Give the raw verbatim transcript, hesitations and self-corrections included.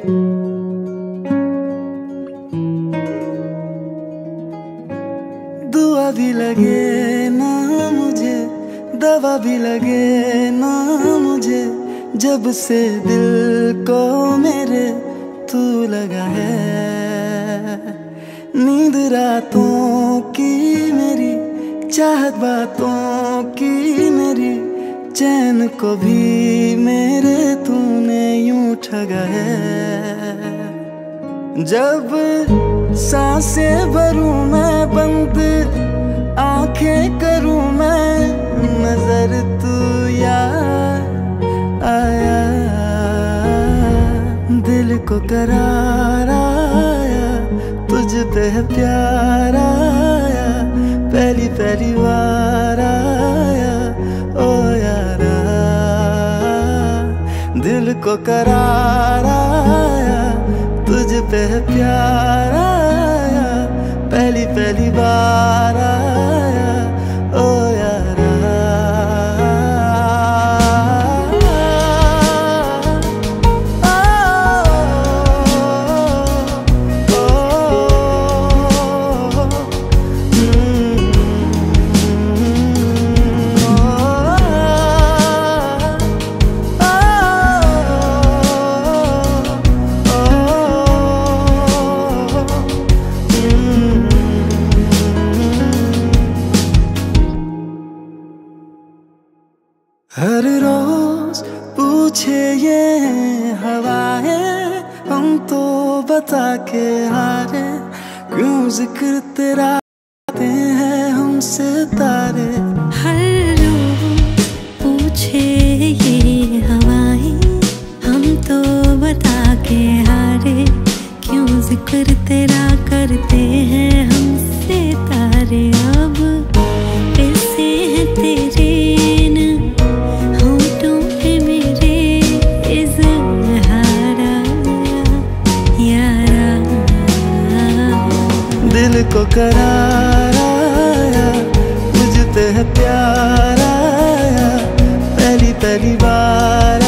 दुआ भी लगे ना मुझे, दवा भी लगे ना मुझे, जब से दिल को मेरे तू लगा है। नींद रातों की मेरी, चाहत बातों की मेरी, चैन को भी मेरे तूने यूं ठगा है। जब सांसें भरूं मैं बंद, आंखें करूं मैं, नजर तू यार आया। दिल को करार आया, तुझ पे प्यार आया, पहली पहली बार आया ओ यारा। दिल को करार आया, तुझ पे प्यार आया, पहली पहली बार आया ओ यारा। हर रोज पूछे ये हवाएं, हम तो बता के हारे, क्यों जिक्र तेरा आते हैं हमसे तारे। हर रोज पूछे ये हवाएं, हम तो बता के हारे, क्यों जिक्र तेरा करते हैं हमसे तारे। अब कैसे है तेरे दिल को करार आया, मुझ पे है प्यार आया, पहली पहली बार